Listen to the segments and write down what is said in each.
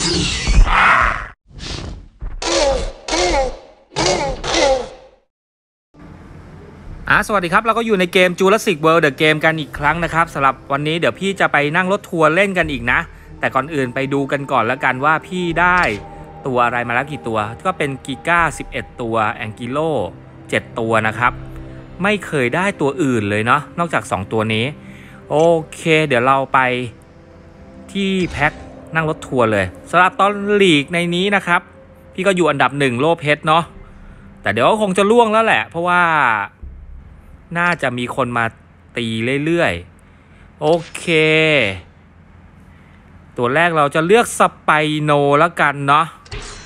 สวัสดีครับเราก็อยู่ในเกม Jurassic World The Game กันอีกครั้งนะครับสำหรับวันนี้เดี๋ยวพี่จะไปนั่งรถทัวร์เล่นกันอีกนะแต่ก่อนอื่นไปดูกันก่อนแล้วกันว่าพี่ได้ตัวอะไรมาแล้วกี่ตัวก็เป็นกิก้า11ตัวแองกิโล7ตัวนะครับไม่เคยได้ตัวอื่นเลยเนาะนอกจาก2ตัวนี้โอเคเดี๋ยวเราไปที่แพ็คนั่งรถทัวร์เลยสำหรับตอนลีกในนี้นะครับพี่ก็อยู่อันดับ1โลเพชรเนาะแต่เดี๋ยวคงจะล่วงแล้วแหละเพราะว่าน่าจะมีคนมาตีเรื่อยๆโอเคตัวแรกเราจะเลือกสไปโนแล้วกันเนาะ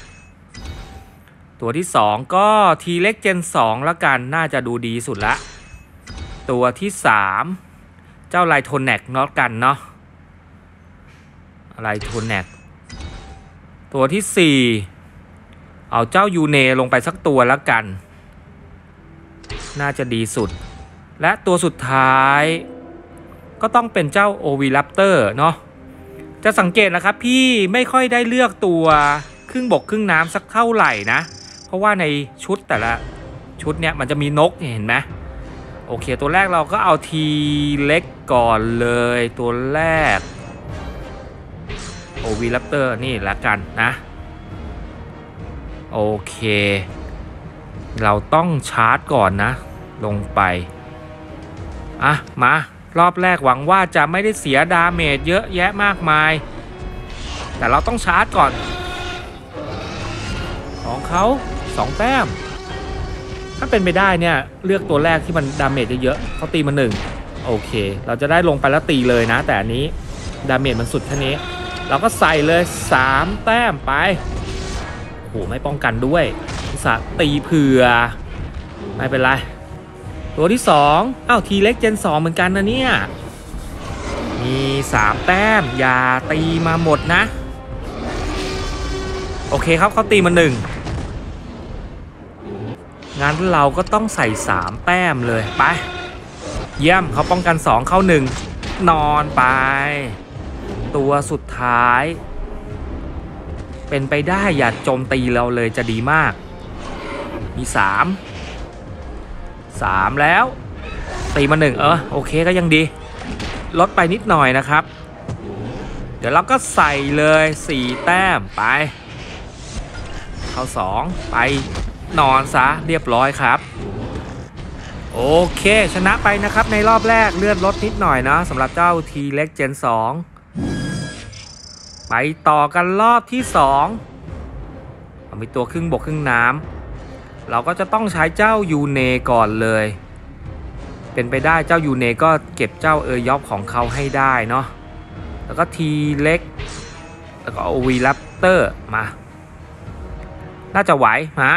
ตัวที่2ก็ทีเล็กเจน2แล้วกันน่าจะดูดีสุดละตัวที่3เจ้าไลโทแนกเนาะกันเนาะไลโทแนกตัวที่4เอาเจ้ายูเนลงไปสักตัวแล้วกันน่าจะดีสุดและตัวสุดท้ายก็ต้องเป็นเจ้าโอวีแรปเตอร์เนาะจะสังเกตนะครับพี่ไม่ค่อยได้เลือกตัวครึ่งบกครึ่งน้ำสักเท่าไหร่นะเพราะว่าในชุดแต่ละชุดเนี่ยมันจะมีนกเห็นไหมโอเคตัวแรกเราก็เอาทีเล็กก่อนเลยตัวแรกโอวีแรปเตอร์นี่ละกันนะโอเคเราต้องชาร์จก่อนนะลงไปมารอบแรกหวังว่าจะไม่ได้เสียดาเมจเยอะแยะมากมายแต่เราต้องชาร์จก่อนของเขา2แต้มถ้าเป็นไปได้เนี่ยเลือกตัวแรกที่มันดาเมจเยอะเขาตีมา1โอเคเราจะได้ลงไปแล้วตีเลยนะแต่อันนี้ดาเมจมันสุดแค่นี้เราก็ใส่เลย3แต้มไปโอ้โหไม่ป้องกันด้วยตีเผื่อไม่เป็นไรตัวที่2ทีเล็กเจน2เหมือนกันนะเนี่ยมี3แต้มอย่าตีมาหมดนะโอเคครับเขาตีมา1งั้นเราก็ต้องใส่3แต้มเลยไปเยี่ยมเขาป้องกัน2เข้า1นอนไปตัวสุดท้ายเป็นไปได้อย่าโจมตีเราเลยจะดีมากมี3แล้วตีมา1โอเคก็ยังดีลดไปนิดหน่อยนะครับเดี๋ยวเราก็ใส่เลย4แต้มไปเข้า2ไปนอนซะเรียบร้อยครับโอเคชนะไปนะครับในรอบแรกเลือดลดนิดหน่อยนะสำหรับเจ้าทีเล็กเจน2ไปต่อกันรอบที่2มีตัวครึ่งบกครึ่งน้ำเราก็จะต้องใช้เจ้ายูเนก่อนเลยเป็นไปได้เจ้ายูเนก็เก็บเจ้ายอบของเขาให้ได้เนาะแล้วก็ทีเล็กแล้วก็โอวีแรปเตอร์มาน่าจะไหวมา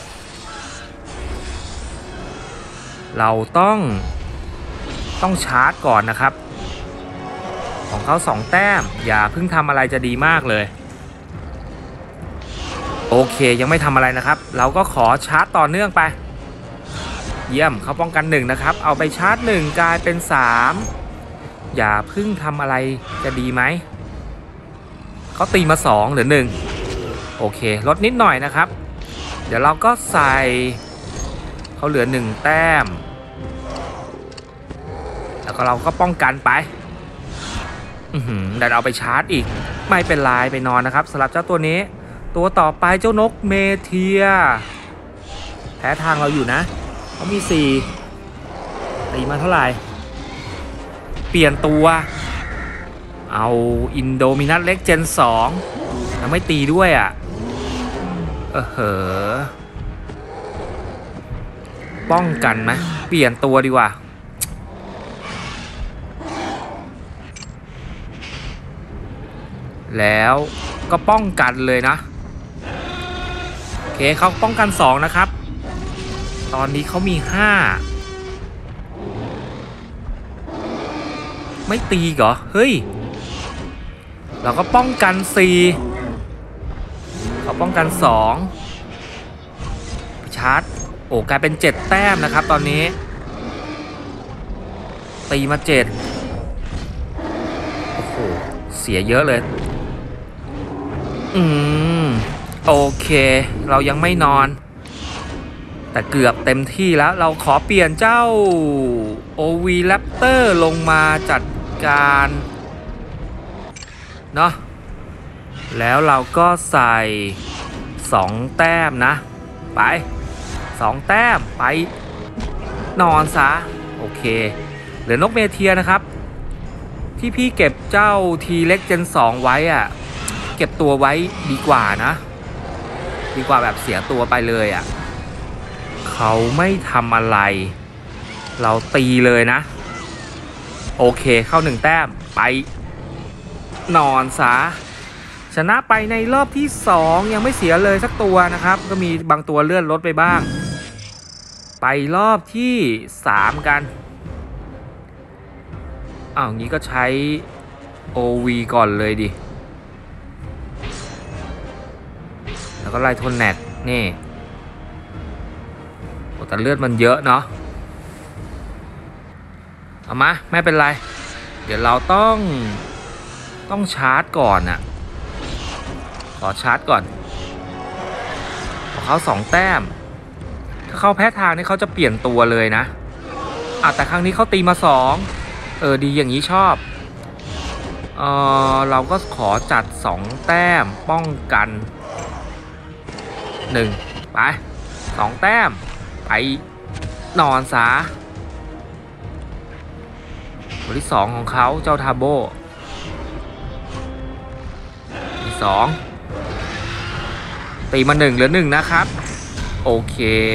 เราต้องชาร์จก่อนนะครับของเขา2แต้มอย่าเพิ่งทำอะไรจะดีมากเลยโอเคยังไม่ทำอะไรนะครับเราก็ขอชาร์จต่อเนื่องไปเยี่ยมเขาป้องกัน1นะครับเอาไปชาร์จ1กลายเป็น3อย่าเพิ่งทำอะไรจะดีไหมเขาตีมา2เหลือ1โอเคลดนิดหน่อยนะครับเดี๋ยวเราก็ใส่เขาเหลือ1แต้มแล้วก็เราก็ป้องกันไปแต่เอาไปชาร์จอีกไม่เป็นไรไปนอนนะครับสำหรับเจ้าตัวนี้ตัวต่อไปเจ้านกเมเทียแพ้ทางเราอยู่นะเขามี4ตีมาเท่าไหร่เปลี่ยนตัวเอาอินโดมินัสเล็กเจน2แล้วไม่ตีด้วยป้องกันไหมเปลี่ยนตัวดีกว่าแล้วก็ป้องกันเลยนะโอเคเขาป้องกัน2นะครับตอนนี้เขามี5ไม่ตีเหรอเฮ้ยเราก็ป้องกัน4เขาป้องกัน2ชาร์จโอ้กลายเป็น7แต้มนะครับตอนนี้ตีมา7โอ้โหเสียเยอะเลยอืมโอเคเรายังไม่นอนแต่เกือบเต็มที่แล้วเราขอเปลี่ยนเจ้า OV Raptor ลงมาจัดการเนาะแล้วเราก็ใส่2แต้มนะไป2แต้มไปนอนซะโอเคเหลือนกเมเทียนะครับที่พี่เก็บเจ้าทีเล็กเจน2ไว้อะเก็บตัวไว้ดีกว่านะดีกว่าแบบเสียตัวไปเลยอะเขาไม่ทำอะไรเราตีเลยนะโอเคเข้า1แต้มไปนอนซะชนะไปในรอบที่2ยังไม่เสียเลยสักตัวนะครับก็มีบางตัวเลื่อนลดไปบ้างไปรอบที่3กันงี้ก็ใช้ OV ก่อนเลยดิแล้วก็ไล่ทนแนกนี่แต่เลือดมันเยอะเนาะเอามาไม่เป็นไรเดี๋ยวเราต้องชาร์จก่อนอะขอชาร์จก่อนขอเขา2แต้มถ้าเขาแพ้ทางนี่เขาจะเปลี่ยนตัวเลยนะแต่ครั้งนี้เขาตีมา2ดีอย่างนี้ชอบเราก็ขอจัด2แต้มป้องกัน1ไป2แต้มไปนอนซะตัวที่2ของเขาเจ้าทาโบที่2ตีมา1เหลือ1นะครับโอเค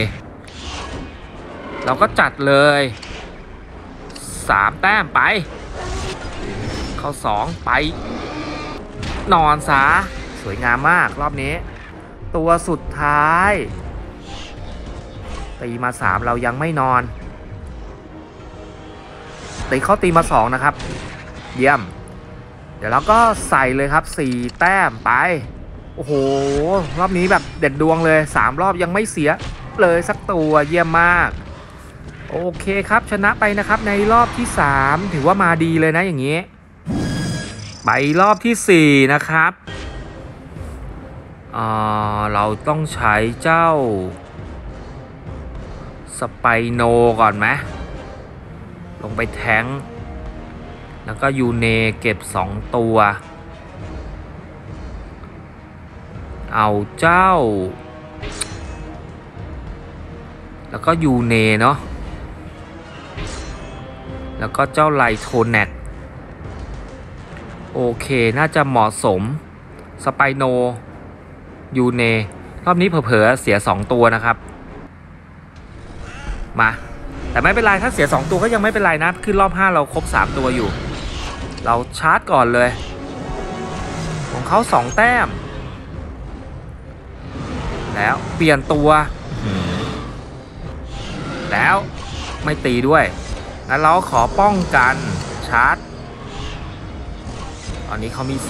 เราก็จัดเลย3แต้มไปเข้า2ไปนอนซะสวยงามมากรอบนี้ตัวสุดท้ายตีมา3เรายังไม่นอนตีเขาตีมา2นะครับเยี่ยมเดี๋ยวเราก็ใส่เลยครับ4แต้มไปโอ้โหรอบนี้แบบเด็ดดวงเลย3รอบยังไม่เสียเลยสักตัวเยี่ยมมากโอเคครับชนะไปนะครับในรอบที่3ถือว่ามาดีเลยนะอย่างนี้ไปรอบที่4นะครับเราต้องใช้เจ้าสไปโนก่อนไหมลงไปแทงแล้วก็ยูเนเก็บ2ตัวเอาเจ้าแล้วก็ยูเนเนาะแล้วก็เจ้าไลโทแนกโอเคน่าจะเหมาะสมสไปโนยูเนรอบนี้เผลอๆเสีย2ตัวนะครับมาแต่ไม่เป็นไรถ้าเสีย2ตัวก็ยังไม่เป็นไรนะขึ้นรอบ5เราครบ3ตัวอยู่เราชาร์จก่อนเลยของเขา2แต้มแล้วเปลี่ยนตัวแล้วไม่ตีด้วยงั้นเราขอป้องกันชาร์จตอนนี้เขามี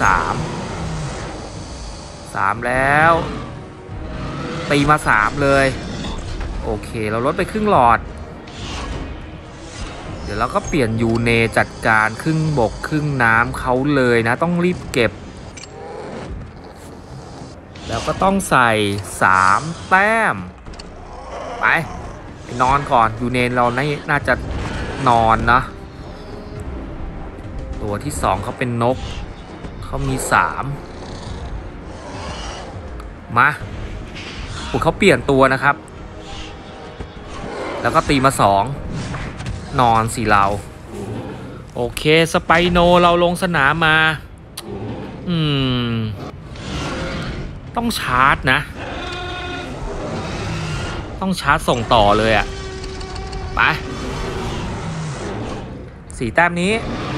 3แล้วตีมา3เลยโอเคเราลดไปครึ่งหลอดเดี๋ยวเราก็เปลี่ยนยูเนจัดการครึ่งบกครึ่งน้ำเขาเลยนะต้องรีบเก็บแล้วก็ต้องใส่3แต้มไปนอนก่อนยูเนเราน่าจะนอนนะตัวที่2เขาเป็นนกเขามี3มาเขาเปลี่ยนตัวนะครับแล้วก็ตีมา2นอนสิเราโอเคสไปโนเราลงสนามมาต้องชาร์จนะต้องชาร์จส่งต่อเลยอะไป4แต้มนี้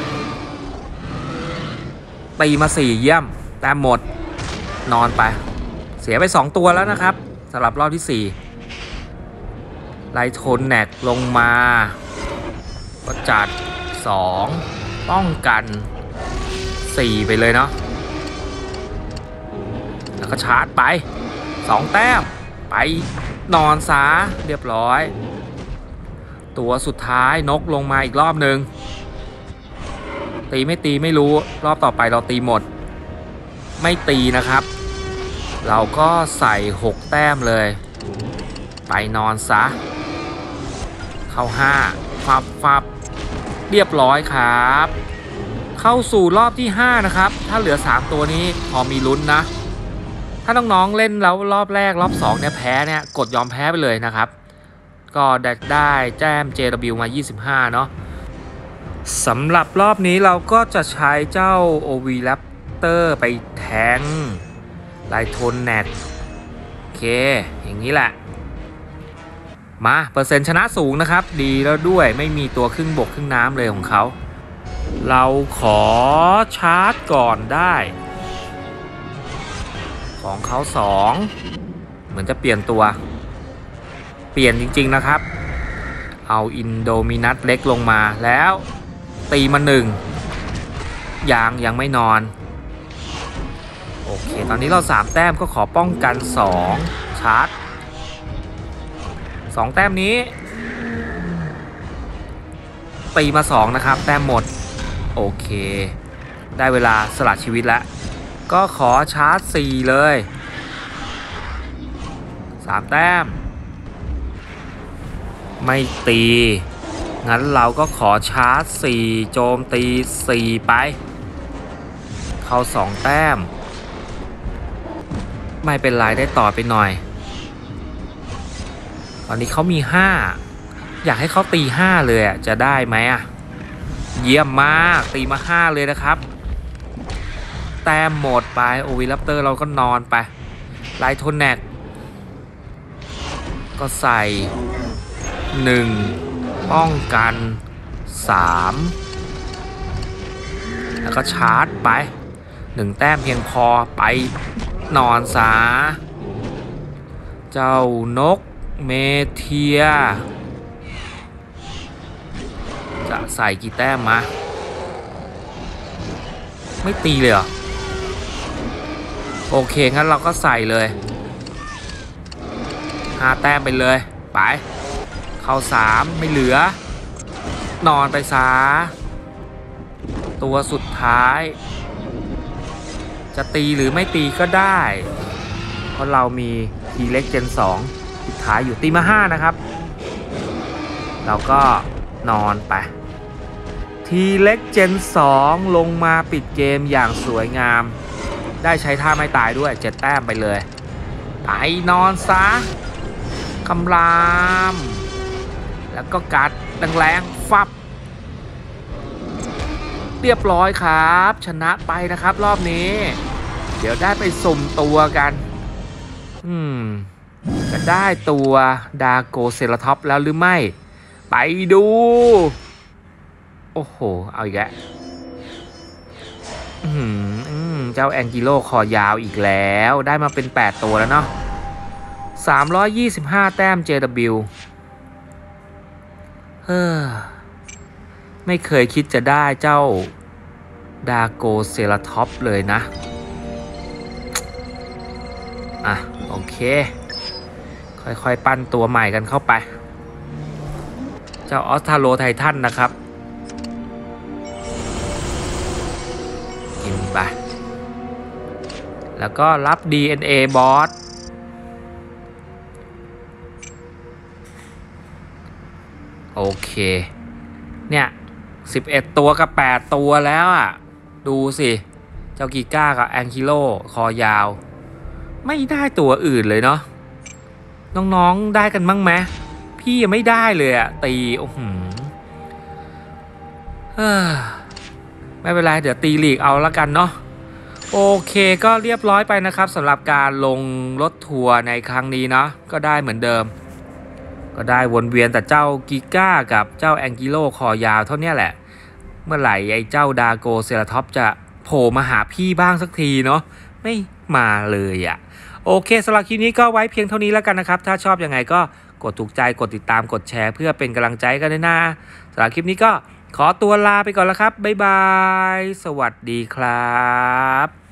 ตีมา4เยี่ยมแต้มหมดนอนไปเสียไป2ตัวแล้วนะครับสำหรับรอบที่4ไลโทนแนกลงมาก็จัด2ป้องกัน4ไปเลยเนาะแล้วก็ชาร์จไป2แต้มไปนอนซะเรียบร้อยตัวสุดท้ายนกลงมาอีกรอบนึงตีไม่ตีไม่รู้รอบต่อไปเราตีหมดไม่ตีนะครับเราก็ใส่6แต้มเลยไปนอนซะเข้า5ฟับเรียบร้อยครับเข้าสู่รอบที่5นะครับถ้าเหลือ3ตัวนี้พอมีลุ้นนะถ้าน้องๆเล่นแล้วรอบแรกรอบ2เนี่ยแพ้เนี่ยกดยอมแพ้ไปเลยนะครับก็ได้แต้ม JW มา25เนาะสำหรับรอบนี้เราก็จะใช้เจ้า OV Raptor ไปแทงไลโทนแนกโอเคอย่างนี้แหละมาเปอร์เซ็นต์ชนะสูงนะครับดีแล้วด้วยไม่มีตัวครึ่งบกครึ่งน้ำเลยของเขาเราขอชาร์จก่อนได้ของเขา2เหมือนจะเปลี่ยนตัวเปลี่ยนจริงๆนะครับเอาอินโดมินัสเล็กลงมาแล้วตีมา1ยังไม่นอนโอเคตอนนี้เรา3แต้มก็ขอป้องกัน2ชาร์จ2แต้มนี้ตีมา2นะครับแต้มหมดโอเคได้เวลาสละชีวิตแล้วก็ขอชาร์จ4เลย3แต้มไม่ตีงั้นเราก็ขอชาร์จ4โจมตี4ไปเข้า2แต้มไม่เป็นไรได้ต่อไปหน่อยตอนนี้เขามี5อยากให้เขาตี5เลยจะได้ไหมเยี่ยมมากตีมา5เลยนะครับแต้มหมดไปโอวิลัปเตอร์เราก็นอนไปไลโทนแนกก็ใส่1ป้องกัน3แล้วก็ชาร์จไป1แต้มเพียงพอไปนอนซะเจ้านกเมเทียจะใส่กี่แต้มมาไม่ตีเลยเหรอโอเคงั้นเราก็ใส่เลย5แต้มไปเลยไปเข้า3ไม่เหลือนอนไปซะตัวสุดท้ายจะตีหรือไม่ตีก็ได้เพราะเรามีทีเล็กเจน2สุดท้ายอยู่ตีมา5นะครับเราก็นอนไปทีเล็กเจน2ลงมาปิดเกมอย่างสวยงามได้ใช้ท่าไม่ตายด้วย7แต้มไปเลยไปนอนซะคำรามแล้วก็กัดแรงๆฟับเรียบร้อยครับชนะไปนะครับรอบนี้เดี๋ยวได้ไปสุ่มตัวกันจะได้ตัวดาโกเซราท็อปแล้วหรือไม่ไปดูโอ้โหเอาอีกแล้วเจ้าแองกิโลคอยาวอีกแล้วได้มาเป็น8ตัวแล้วเนาะ325แต้ม JW ไม่เคยคิดจะได้เจ้าดาโกเซราท็อปเลยนะโอเคค่อยๆปั้นตัวใหม่กันเข้าไปเจ้าออสทาโรไททันนะครับกินไปแล้วก็รับ DNA บอสโอเคเนี่ย11ตัวกับ8ตัวแล้วดูสิเจ้ากิก้ากับแองคิโลคอยาวไม่ได้ตัวอื่นเลยเนาะน้องๆได้กันบ้างไหมพี่ยังไม่ได้เลยตีไม่เป็นไรเดี๋ยวตีลีกเอาละกันเนาะโอเคก็เรียบร้อยไปนะครับสำหรับการลงรถทัวร์ในครั้งนี้เนาะก็ได้เหมือนเดิมก็ได้วนเวียนแต่เจ้ากิก้ากับเจ้าแองกิโลคอยาวเท่านี้แหละเมื่อไหร่ไอ้เจ้าดาโกเซราท็อปจะโผล่มาหาพี่บ้างสักทีเนาะไม่มาเลยโอเคสำหรับคลิปนี้ก็ไว้เพียงเท่านี้แล้วกันนะครับถ้าชอบยังไงก็กดถูกใจกดติดตามกดแชร์เพื่อเป็นกำลังใจกันด้วยนะสำหรับคลิปนี้ก็ขอตัวลาไปก่อนแล้วครับบ๊ายบายสวัสดีครับ